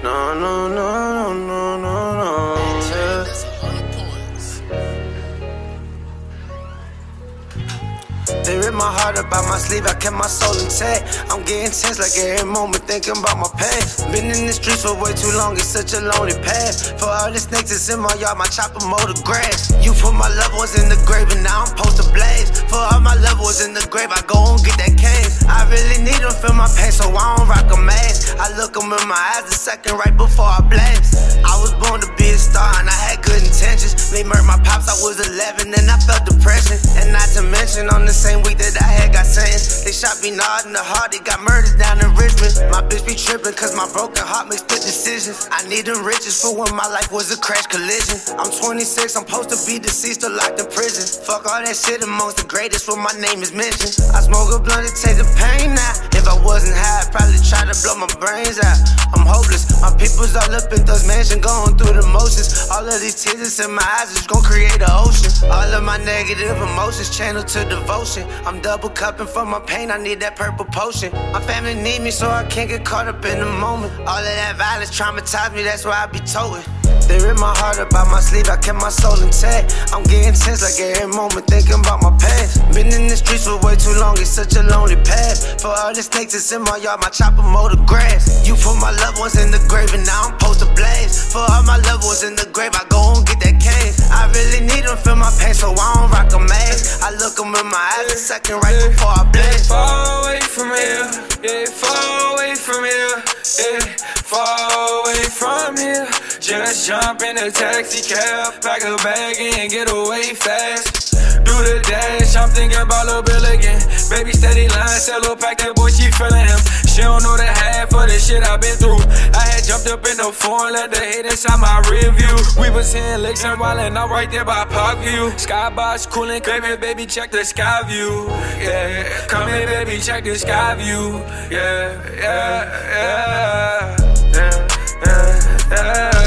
No, no, no, no, no, no, yeah. They ripped my heart up out my sleeve, I kept my soul intact. I'm getting tense like every moment thinking about my past. Been in the streets for way too long, it's such a lonely path. For all the snakes that's in my yard, my chopper mow the grass. You put my loved ones in the grave and now I'm supposed to blaze. For all my loved ones in the grave, I go and get that cane. I really need them, feel my pain, so I don't rock a mask. I look them in my eyes a second right before I blast. I was born to be a star and I had good intentions. They murdered my pops, I was 11 and I felt depression. And not to mention on the same week that I had got sentenced, they shot me hard in the heart, they got murdered down in Richmond. My bitch be tripping cause my broken heart makes good decisions. I need them riches for when my life was a crash collision. I'm 26, I'm supposed to be deceased or locked in prison. Fuck all that shit amongst the greatest when my name is mentioned. I smoke a blunt to take the pain now. If I wasn't high, I'd probably try to blow my brains out. I'm hopeless, my people's all up in those mansions going through the motions. All of these tears in my eyes is gonna create an ocean. All of my negative emotions channeled to devotion. I'm double cupping for my pain, I need that purple potion. My family need me so I can't get caught up in the moment. All of that violence traumatized me, that's why I be toting. They ripped my heart up out my sleeve, I kept my soul intact. I'm getting tense like every moment thinking about my past. Been in the streets for way too long, it's such a lonely path. For all the snakes that's in my yard, my chopper mow the grass. You put my loved ones in the grave and now I'm supposed to blaze. For all my loved ones in the grave, I go and get that cane. I really need them, feel my pain, so I don't rock a mask. I look them in my eyes a second right before I blast. Far away from here, yeah, far away from here, yeah, far away from here. Just jump in a taxi cab, pack a bag and get away fast. Do the dash, I'm thinking about Lil' Bill again. Baby steady line, cello pack, that boy, she feeling him. She don't know the half of the shit I've been through. I had jumped up in the phone, let the hate inside my rear view. We was hitting licks and wildin' out right there by Parkview. Skybox coolin', come here, baby, check the sky view. Yeah, come here, baby, check the sky view. Yeah, yeah, yeah, yeah, yeah, yeah.